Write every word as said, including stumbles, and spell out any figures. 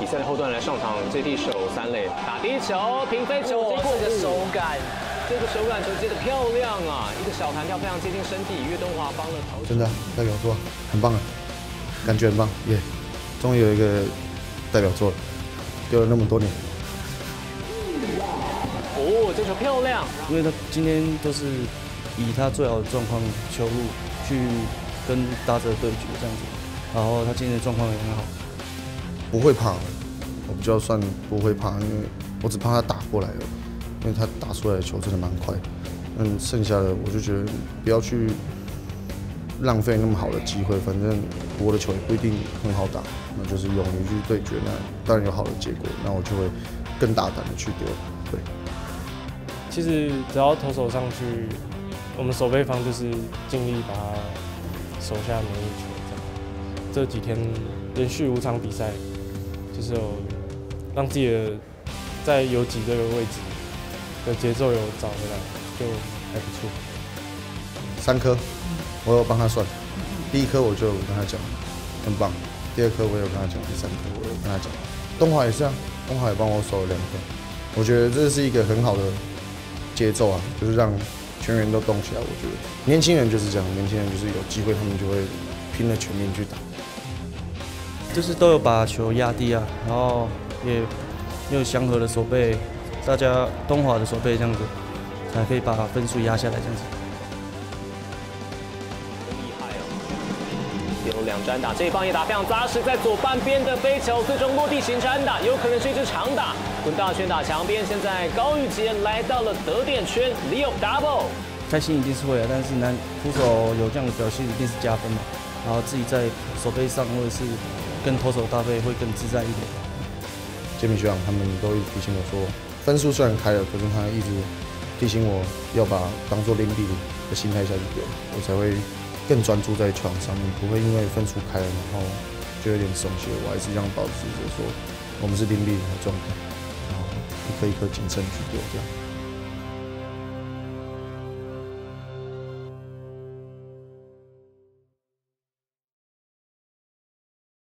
赛的后段来上场接替手三垒，打第一球，平飞球经过， 这个手感， 这个手感球接的漂亮啊！一个小弹跳非常接近身体，岳东华帮了投手。 真的代表作很棒啊，感觉很棒，耶！终于有一个代表作了，丢了那么多年。 哦，这球漂亮！ 因为他今天都是以他最好的状况球路去跟打者对决这样子，然后他今天的状况也很好。 不会怕，我比较算不会怕，因为我只怕他打过来了，因为他打出来的球真的蛮快。嗯，剩下的我就觉得不要去浪费那么好的机会，反正我的球也不一定很好打，那就是勇于去对决，那当然有好的结果，那我就会更大胆的去丢。对， 其实只要投手上去，我们守备方就是尽力把他守下每一球这样。这几天连续五场比赛，就是有让自己的在游击这个位置的节奏有找回来，就还不错。 三颗，我有帮他算，第一颗我就有跟他讲，很棒。第二颗我也有跟他讲，第三颗我有跟他讲。东华也是啊，东华也帮我守了两颗。我觉得这是一个很好的节奏啊，就是让全员都动起来。我觉得年轻人就是这样，年轻人就是有机会他们就会拼了全力去打。 就是都有把球压低啊，然后也有祥和的守备，大家东华的守备这样子，才可以把分数压下来这样子。 厉害哦！有两支安打，这一棒也打非常扎实，在左半边的飞球最终落地形成安打，有可能是一支长打。滚大圈打墙边，现在高玉杰来到了得点圈 ，Leo double。 开心一定是会啊，但是男捕手有这样的表现一定是加分嘛，然后自己在手背上或者是跟投手搭配会更自在一点。 杰米学长他们都一直提醒我说，分数虽然开了，可是他一直提醒我要把当做零比零的心态下去丢，我才会更专注在球场上面，不会因为分数开了然后就有点松懈，我还是一样保持着说我们是零比零的状态，然后一颗一颗谨慎去丢这样。